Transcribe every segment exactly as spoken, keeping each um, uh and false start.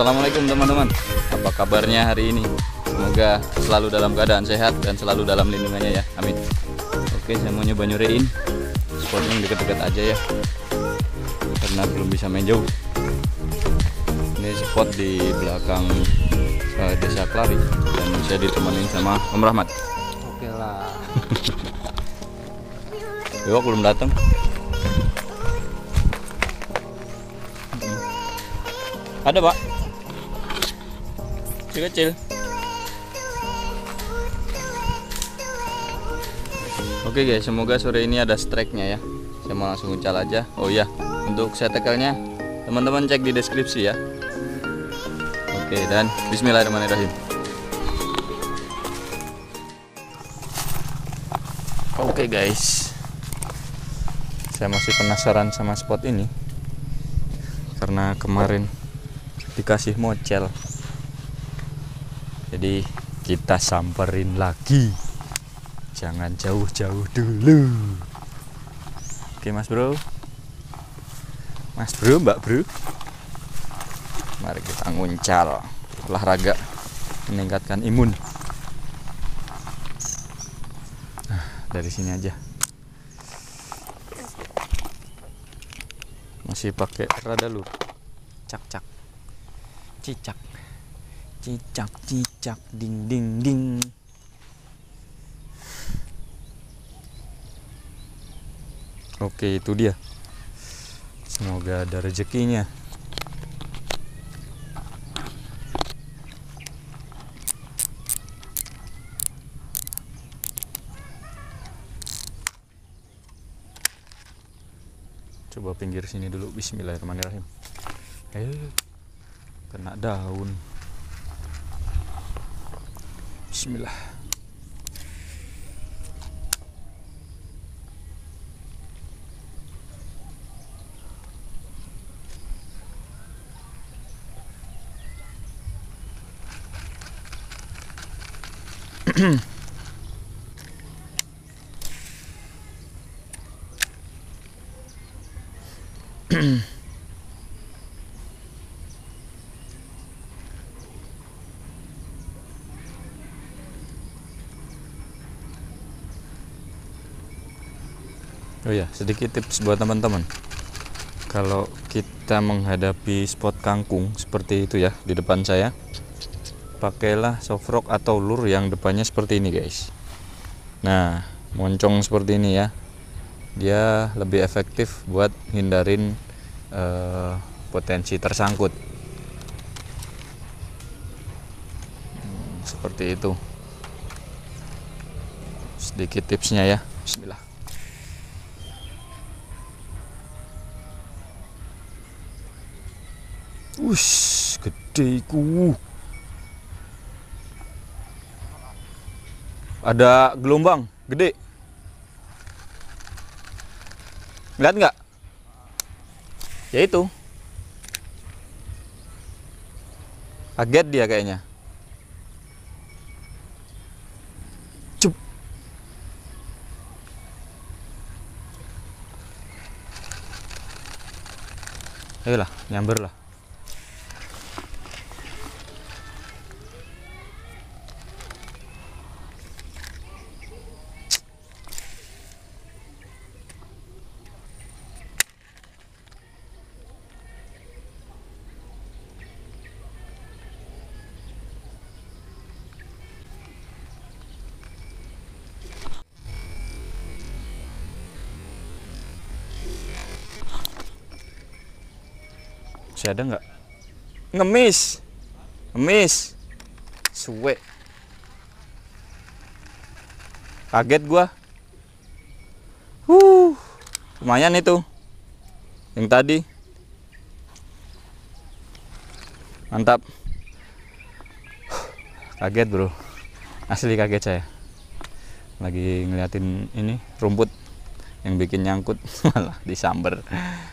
Assalamualaikum teman-teman. Apa kabarnya hari ini? Semoga selalu dalam keadaan sehat dan selalu dalam lindungannya ya. Amin. Oke, saya mau nyoba nyurein spotnya yang dekat-dekat aja ya, karena belum bisa main jauh. Ini spot di belakang uh, Desa Klari dan saya ditemenin sama Om Rahmat. Oke lah. Yo, belum datang. Ada pak, kecil-kecil. Oke guys, semoga sore ini ada strike-nya ya. Saya mau langsung uncal aja. Oh iya, untuk set tackle-nya teman-teman cek di deskripsi ya. Oke, dan bismillahirrahmanirrahim. Oke guys, saya masih penasaran sama spot ini karena kemarin dikasih mocel, jadi kita samperin lagi, jangan jauh-jauh dulu. Oke mas bro, mas bro, mbak bro, mari kita nguncal, olahraga meningkatkan imun. Nah, dari sini aja, masih pakai rada lu, cak cak cicak cicak cicak ding ding ding. Oke, itu dia, semoga ada rezekinya. Coba pinggir sini dulu, bismillahirrahmanirrahim. Eh, kena daun. Bismillah. Oh ya, sedikit tips buat teman-teman. Kalau kita menghadapi spot kangkung seperti itu ya, di depan saya, pakailah soft rock atau lure yang depannya seperti ini guys. Nah, moncong seperti ini ya, dia lebih efektif buat hindarin uh, potensi tersangkut. Hmm, seperti itu. Sedikit tipsnya ya. Bismillah. Wush, gede ku. Ada gelombang gede. Lihat nggak? Ya itu. Kaget dia kayaknya. Cup. Ayolah, nyamber lah. Masih ada nggak? Ngemis, ngemis, suwe. Kaget gua. Huh, lumayan itu. Yang tadi. Mantap. Kaget bro, asli kaget saya. Lagi ngeliatin ini rumput yang bikin nyangkut, malah disamber.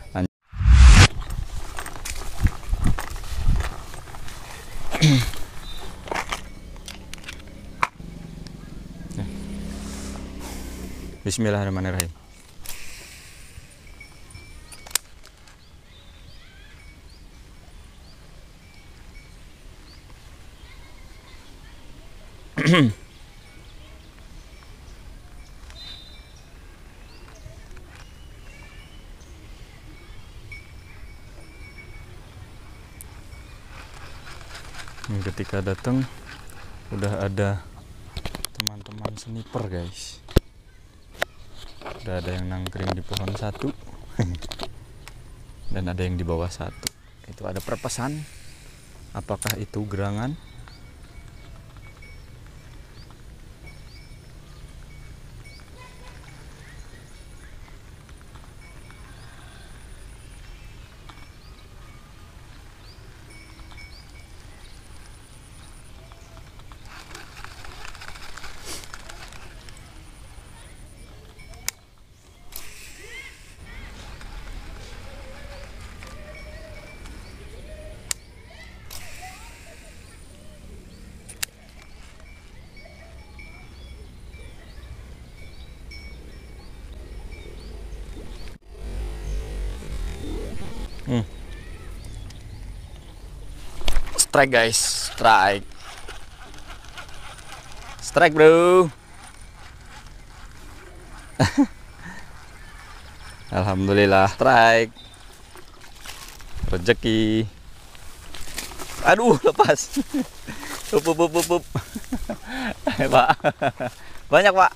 Bismillahirrahmanirrahim. Ketika datang udah ada teman-teman sniper guys, udah ada yang nangkring di pohon satu dan ada yang di bawah satu. Itu ada perpesan, apakah itu gerangan? Hmm. Strike guys, strike, strike bro. Alhamdulillah strike, rezeki. Aduh lepas. Up up up up up. Pak, banyak pak.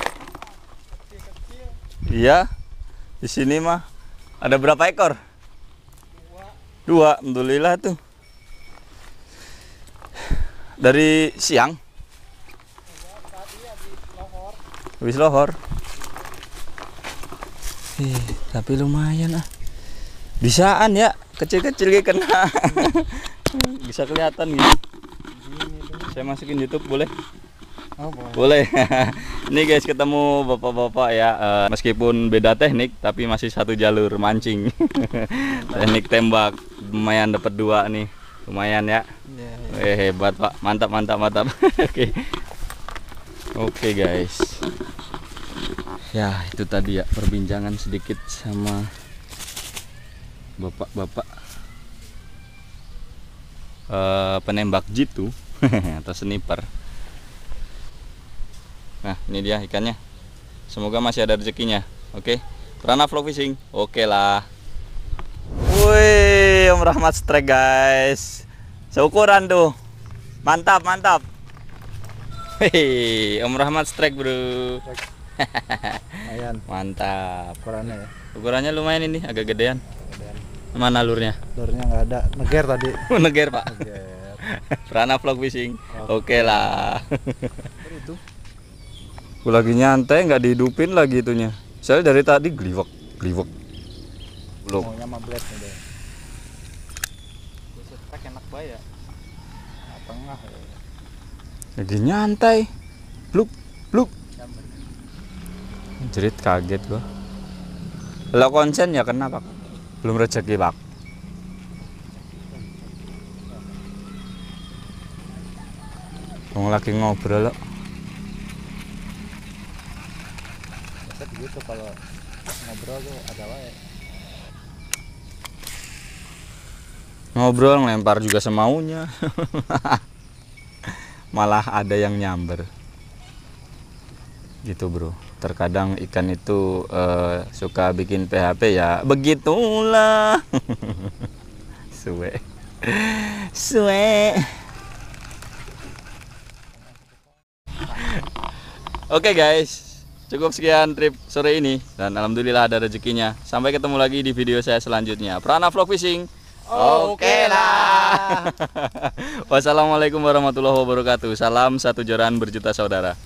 Iya, di sini mah ada berapa ekor? Dua, alhamdulillah tuh. Dari siang. Habis lohor. Eh, tapi lumayan ah. Bisaan ya, kecil-kecil kayak kena. Bisa kelihatan gitu. Saya masukin YouTube boleh? Oh, boleh. Boleh. Ini guys ketemu bapak-bapak ya, uh, meskipun beda teknik tapi masih satu jalur mancing. Teknik tembak lumayan dapat dua nih, lumayan ya. Yeah, yeah. Eh, hebat pak, mantap mantap mantap. Oke, oke guys. Ya itu tadi ya perbincangan sedikit sama bapak-bapak uh, penembak jitu atau sniper. Nah ini dia ikannya, semoga masih ada rezekinya. Oke, Prana Vlog Fishing, oke lah. Wih, Om Rahmat strike guys, seukuran tuh, mantap mantap. Hei, Om Rahmat strike bro. Lumayan. Mantap. Ukurannya ya. Ukurannya lumayan ini, agak gedean. Gedean. Mana lurnya? Lurnya nggak ada, neger tadi. Neger pak. Neger. Prana Vlog Fishing, oke okay lah. Itu. Aku lagi nyantai nggak dihidupin lagi itunya. Saya dari tadi gliwek, gliwek. Belum. Maunya mah blade nih deh. Setek enak banget ya. Nah, tengah ya. Lagi nyantai. Bluk, bluk. Jerit kaget gua. Kalau konsen ya kena pak. Belum rezeki pak. Mau lagi ngobrol loh. Gitu kalau ngobrol tuh ada wae. Ngobrol ngelempar juga semaunya. Malah ada yang nyamber gitu bro. Terkadang ikan itu uh, suka bikin P H P ya, begitulah. Suwe suwe. Oke okay guys, cukup sekian trip sore ini dan alhamdulillah ada rezekinya. Sampai ketemu lagi di video saya selanjutnya. Prana Vlog Fishing. Oke okay lah. Wassalamualaikum warahmatullahi wabarakatuh. Salam satu joran berjuta saudara.